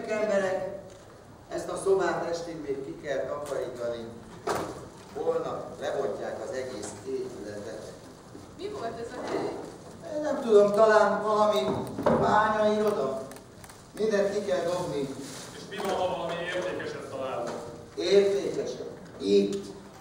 Figyeljetek, emberek! Ezt a szobát estig még ki kell takarítani. Holnap lebontják az egész épületet. Mi volt ez a hely? Nem tudom, talán valami bányairoda. Mindent ki kell dobni. És mi van, ha valami értékeset találunk? Értékeset? Itt.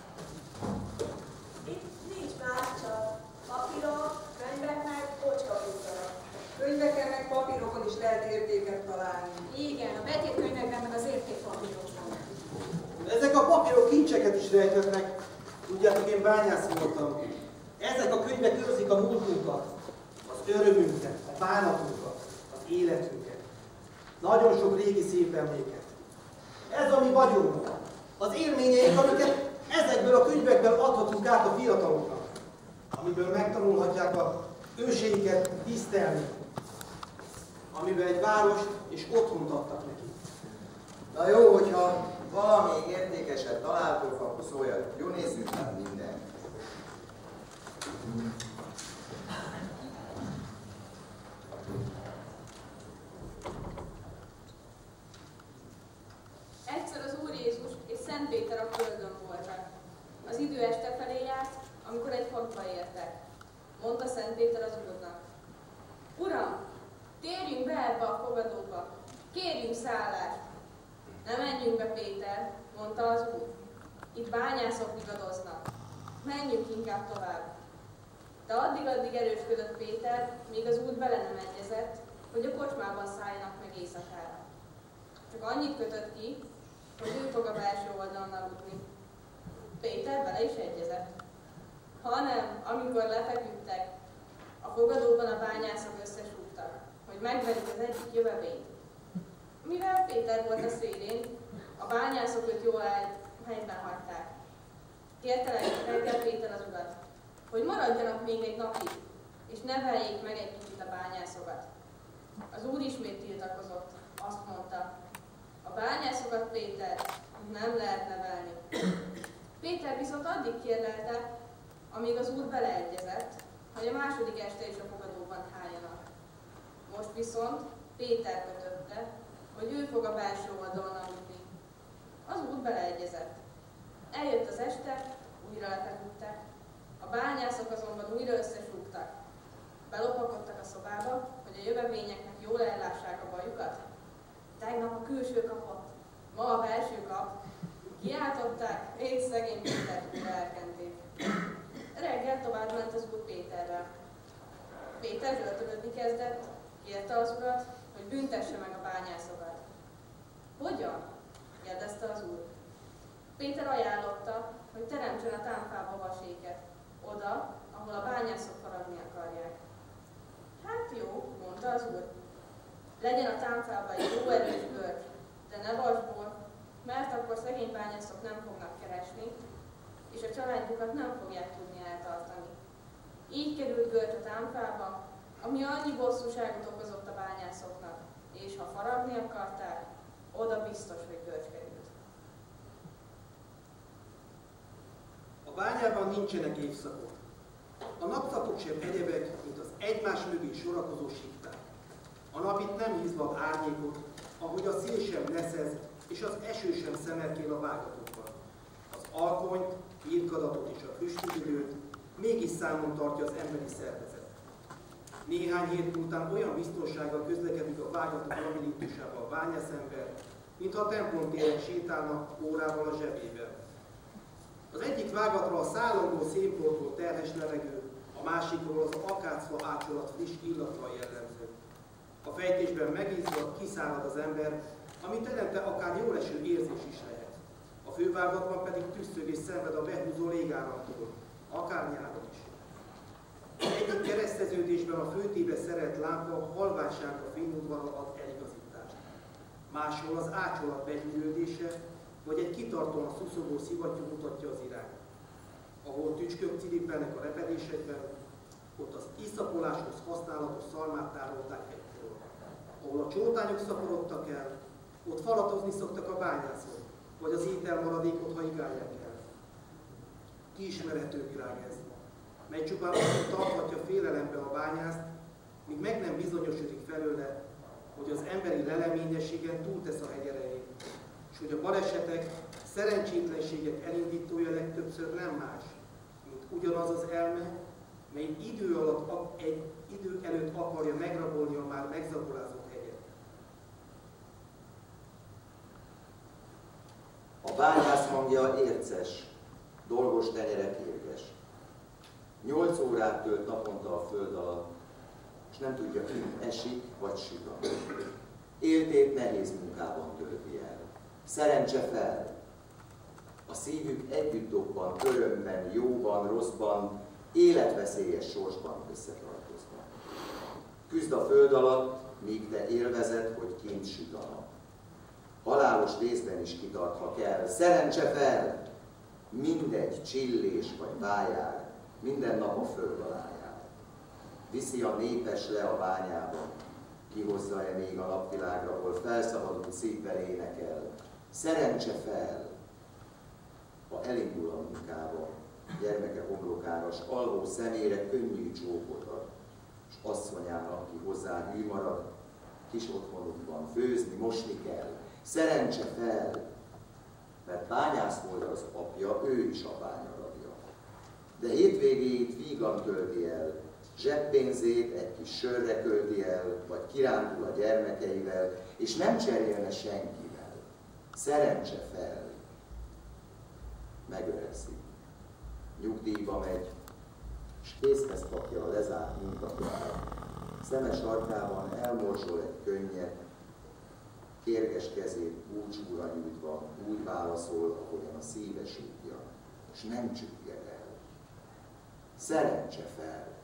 Itt nincs más, csak papírok, könyvek meg kocskabúzarak. Könyveken meg papírokon is lehet értéket találni. Igen, a betétkönyvekben meg az értékpapírokban. Ezek a papírok kincseket is rejthetnek. Tudjátok, én bányász voltam. Ezek a könyvek őrzik a múltunkat, az örömünket, a bánatunkat, az életünket. Nagyon sok régi szép emléket. Ez a mi vagyunk, az élményeink, amiket ezekből a könyvekből adhatunk át a fiataloknak, amiből megtanulhatják a őseiket tisztelni, amiben egy várost és otthont adtak neki. Na jó, hogyha valami értékeset találtok, akkor szóljatok. Jó, nézzük meg mindent. Egyszer az Úr Jézus és Szent Péter a földön voltak. Az idő este felé járt, amikor egy faluba értek. Mondta Szent Péter az Úrnak: Uram, térjünk be ebbe a fogadóba, kérjünk szállást. Ne menjünk be, Péter, mondta az Úr. Itt bányászok nyugodoznak. Menjünk inkább tovább. De addig erősködött Péter, míg az Úr bele nem egyezett, hogy a kocsmában szálljanak meg éjszakára. Csak annyit kötött ki, hogy ő fog a belső oldalon aludni. Péter bele is egyezett. Hanem, amikor lefeküdtek, a fogadóban a bányászok összesúgtak, hogy megverik az egyik jövevényt. Mivel Péter volt a szélén, a bányászok őt jól helyben hagyták. Kérte reggel Péter az urat, hogy maradjanak még egy napig, és neveljék meg egy kicsit a bányászokat. Az Úr ismét tiltakozott, azt mondta: a bányászokat, Péter, nem lehet nevelni. Péter viszont addig kérlelte, amíg az Úr beleegyezett, hogy a második este is a fogadóban háljanak. Most viszont Péter kötötte, hogy ő fog a belső oldalon aludni. Az Úr beleegyezett. Eljött az este, újra lefeküdtek. A bányászok azonban újra összesúgtak. Belopakodtak a szobába, hogy a jövevényeknek jól ellássák a bajukat. Tegnap a külső kapott, ma a belső kap. Kiáltották, és szegény Pétert újra elkenték. Reggel tovább ment az Úr Péterrel. Péter zsörtölödni kezdett, kérte az Urat, hogy büntesse meg a bányászokat. Hogyan? kérdezte az Úr. Péter ajánlotta, hogy teremtsen a támfába vaséket, oda, ahol a bányászok faragni akarják. Hát jó, mondta az Úr. Legyen a támfában egy jó erős bölcs, de ne vasból, mert akkor szegény bányászok nem fognak keresni, és a családjukat nem fogják tudni eltartani. Így került görcs a támfába, ami annyi bosszúságot okozott a bányászoknak, és ha faragni akarták, oda biztos, hogy görcs került. A bányában nincsenek évszakok. A napszakok sem egyebek, mint az egymás mögé sorakozó sikták. A nap itt nem hízlak árnyékot, ahogy a szél sem leszez, és az eső sem szemerkél a vágatokban. Az alkonyt, írkadatot és a füstüdőt mégis számon tartja az emberi szervezet. Néhány hét után olyan biztonsággal közlekedik a vágatok labirintusában a bányászember, mintha a templomtéren sétálna órával a zsebében. Az egyik vágatra a szállongó szénportól terhes levegő, a másikról az akácfa ácsolat friss illatra jellemző. A fejtésben megízva kiszárad az ember, ami teremte akár jól eső érzés is lehet. A fővágatban pedig tüsszög és szenved a behúzó légáramtól, akár nyáron is. Egyik kereszteződésben a főtébe szerelt lámpa halványságra fényudvarra ad eligazítást. Máshol az ácsolat begyűrődése, vagy egy kitartóan szuszogó szivattyú mutatja az irányt. Ahol tücskök ciripelnek a repedésekben, ott az iszapoláshoz használatos szalmát tárolták egykor. Ahol a csótányok szaporodtak el, ott falatozni szoktak a bányászok, vagy az ételmaradékot hajgálják el. Kiismerhető virág ez, mely csupán azt tarthatja félelembe a bányászt, míg meg nem bizonyosodik felőle, hogy az emberi leleményességen túltesz a hegyerején, és hogy a balesetek, szerencsétlenségek elindítója legtöbbször nem más, mint ugyanaz az elme, mely egy idő előtt akarja megrabolni a már megzaborázott hegyet. A bányász hangja érces, dolgos tenyere kérges. 8 órát tölt naponta a föld alatt, és nem tudja, kint esik vagy süt. Éltét nehéz munkában tölti el. Szerencse fel! A szívük együtt dobban, örömben, jóban, rosszban, életveszélyes sorsban összetartoznak. Küzd a föld alatt, míg te élvezed, hogy kint süt a nap. Halálos vészben is kitart, ha kell. Szerencse fel! Mindegy csillés vagy vájár, minden nap a föld alá jár. Viszi a népes le a bányába, kihozza-e még a napvilágra, ahol felszabadult szívvel énekel. Szerencse fel! Ha elindul a munkába, gyermeke homlokára, s alvó szemére könnyű csókot ad, s asszonyának, ki hozzá hű marad, kis otthonuk van, főzni, mosni kell. Szerencse fel! Mert bányász volt az apja, ő is a bányarabja. De hétvégéit vígan tölti el, zseppénzét egy kis sörre költi el, vagy kirándul a gyermekeivel, és nem cserélne senkivel. Szerencse fel! Megöregszik. Nyugdíjba megy, és készhez kapja a lezárt munkakönyvet. Szeme sarkában elmorzsol egy könnyet, kérges kezét búcsúra nyújtva úgy válaszol, ahogyan a szíve súgja, és nem csügged el. Szerencse fel!